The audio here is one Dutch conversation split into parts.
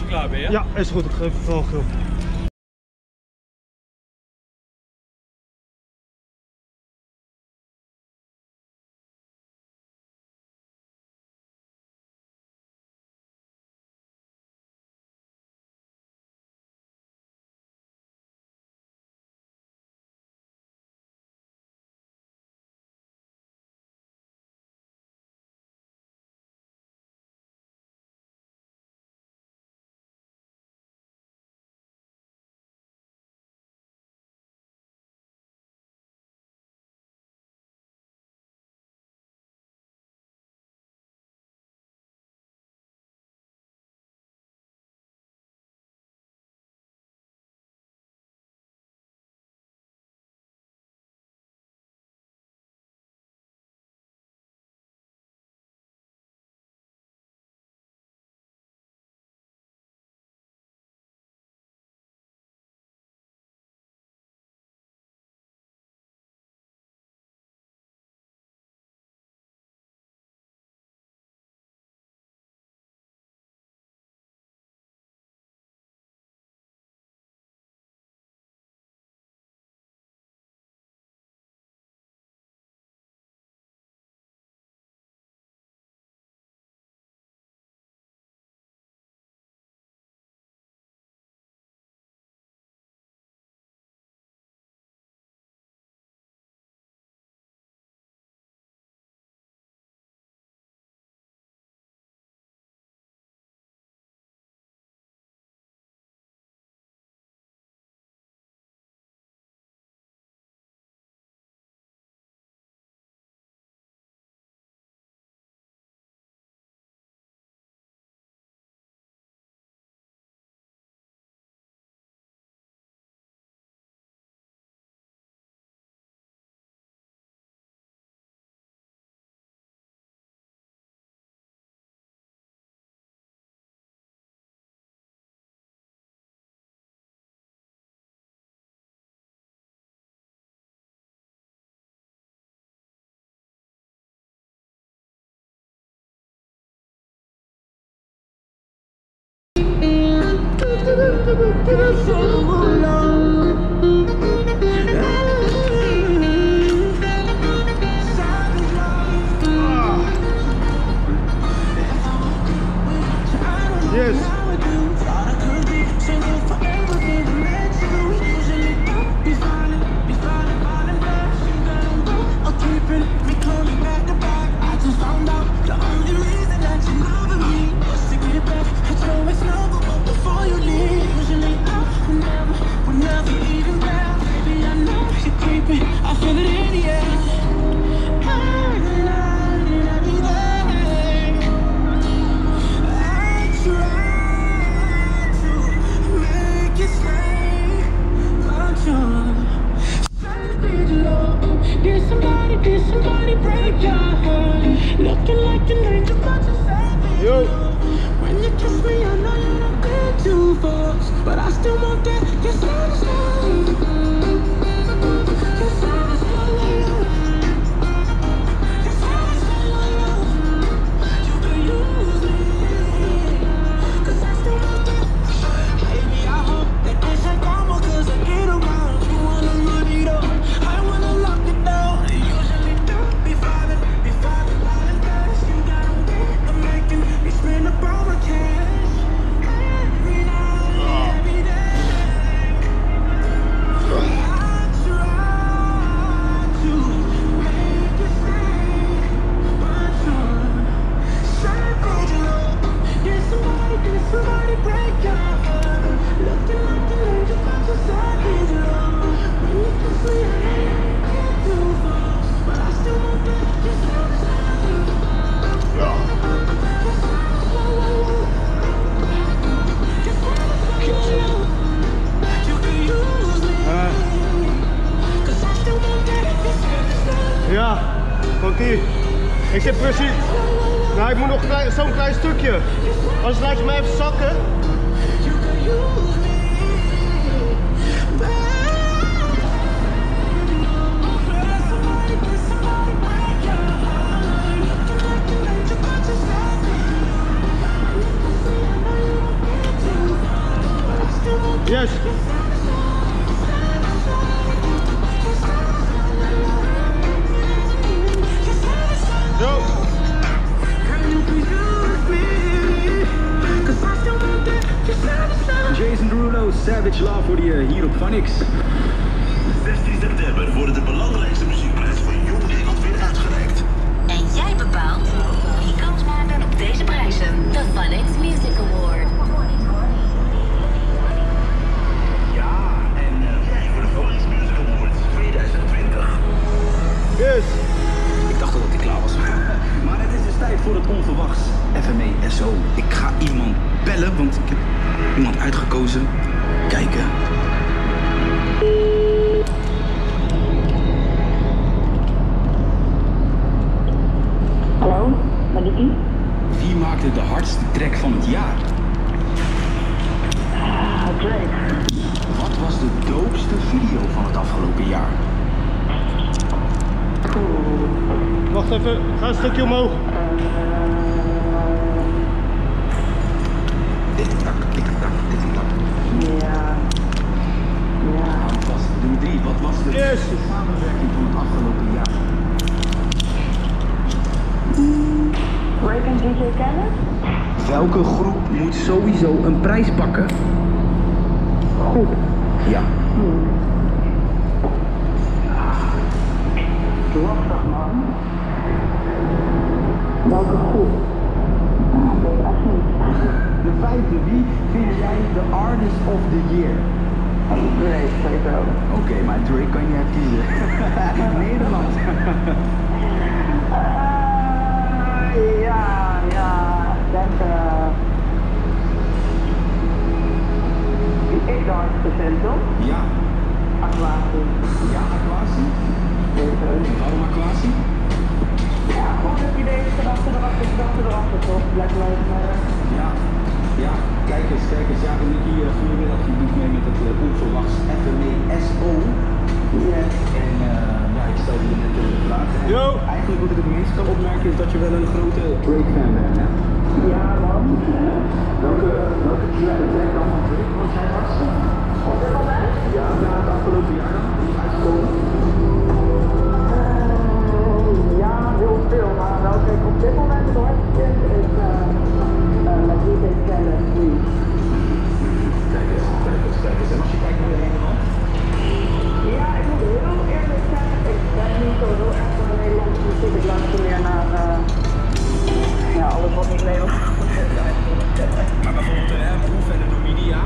je klaar bent, ja? Ja, is goed. Ik geef het wel gul. Yes. Yo. When you kiss me, I know you're not good too fast, but I still want that. You're satisfied. You're satisfied. You're satisfied. You can use me, 'cause I still want that. Baby, I hope that this ain't karma, 'cause I get around. You wanna run it up, I wanna lock it down. I usually do be falling fast. You got I'm making me spend up all my cash every night, every day. I try to make it stay, but you're savage love. Did somebody break your heart? Looking like an angel, but you're savage love. When you kiss me, I know you get too fast, but I still want that. You're savage love. Ja, want ik zit precies. Nou, ik moet nog zo'n klein stukje. Anders laat je mij even zakken. Savage Love voor je hier op Vanix. 16 september worden de belangrijkste muziekprijzen van Jong Nederland weer uitgereikt. En jij bepaalt wie kans maken op deze prijzen. De Vanix Music Award. Ja, en jij voor de Vanix Music Awards 2020. Yes! Ik dacht al dat ik klaar was. Maar het is dus tijd voor het onverwachts. FME SO. Ik ga iemand bellen, want ik heb iemand uitgekozen. Kijken. Hallo, ben ik u? Wie maakte de hardste track van het jaar? Drake. Wat was de doopste video van het afgelopen jaar? Wacht even, ga een stukje omhoog. Tik-tak, tik-tak, tik-tak. Ja. Wat was, doe 3, wat was de beste samenwerking van het afgelopen jaar? Drake en DJ Khaled? Welke groep moet sowieso een prijs pakken? Goed. Ja. Lastig man. Welke groep? Ik weet echt niet. De vijfde, wie vind jij de Artist of the Year? Drake, sowieso. Oké, maar Drake kan je kiezen. Nederland. Ja, ik denk die ik de hardste vind, toch? Ja. Aquasi. Ja, Aquasi. Waarom Aquasi? Ja, gewoon het idee is gedachte erachter, toch? Black Lives Matter. Ja. Ja, kijk eens. Ja, en hier goedemiddag. Je doet mee met het onverwachts FME SO. Yes. En ja, ik stelde je net de vraag. En Yo. eigenlijk wat ik het meest kan opmerken is dat je wel een grote Drake-fan bent, hè? Ja, man. Welke track dan van Drake was jij hardste? Op dit moment? Ja, na het afgelopen jaar dan? Die is uitgekomen? Ja, heel veel, maar welke ik op dit moment het hardst vind is met DJ Khaled, Free. Kijk eens. En als je kijkt naar de Nederland? Ja, ik moet heel eerlijk zeggen, ik ben niet zo heel erg van de Nederlandse muziek. Ik luister meer naar ja, alles wat niet Nederlands is. Maar bijvoorbeeld Proef en de Dominia.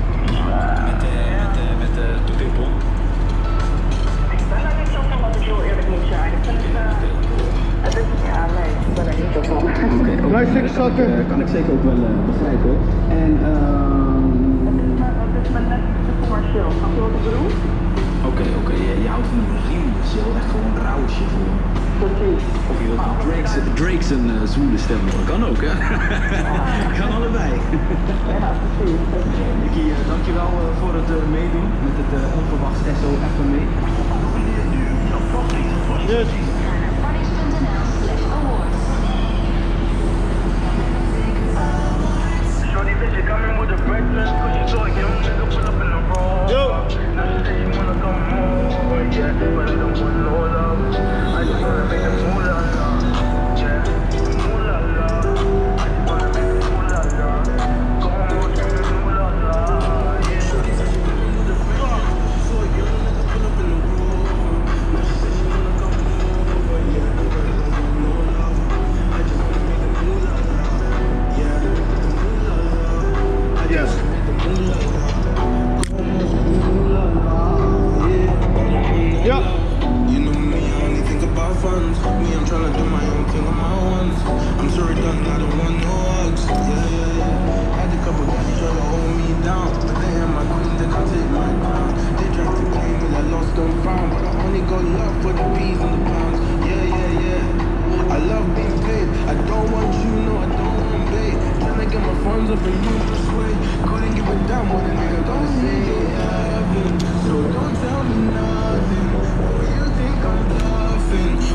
Met de Toetimpel. Ik ben er niet zo van, dat ik heel eerlijk moet zijn. Ik vind het is, ja, nee, ik ben er niet zo van. Blijf ik zakken. Kan ik zeker ook wel begrijpen. En Het is me net te commercieel, snap je wat ik bedoel? Oké, je houdt van een riemsel, echt gewoon rauw shit hoor. Precies. Of je wilt Drake's een zwoele stem horen, kan ook hè? Kan allebei. Ja, precies. Nicky, dankjewel voor het meedoen met het onverwachts SO FME. Yes. Ga naar vanix.nl/awards. Shorty bitch, you coming with the breakfast, cause you saw a young nigga pull up in the road. Yo. Now she say you wanna come more, yeah, but I don't want no love. I just wanna make the moolah la, yeah, moolah la. I just wanna make the moolah la. Come on, give me the moolah la, yeah. Shorty said she coming with the breakfast, cause you saw a young nigga pull up in the road. Now she say she wanna come more, yeah, but I don't want no love. I just wanna make the moolah la, yeah, the moolah la. I just Yes. wanna make the moolah la. Ja. You know me, I only think about funds. Me, I'm tryna do my own thing on my ones. I'm sorry, done, I don't want no hugs. Yeah. Had a couple guys try to hold me down, but they ain't my queen, then I take my crown. They tried to claim me like lost and found, but I only got love for the bees and the pounds. Yeah. I love being paid. I don't want you, no, I don't want bait. Tryna get my funds up in numerous ways. Couldn't give a damn what a nigga gonna say. So don't tell me nothing. Oh, you think I'm bluffing?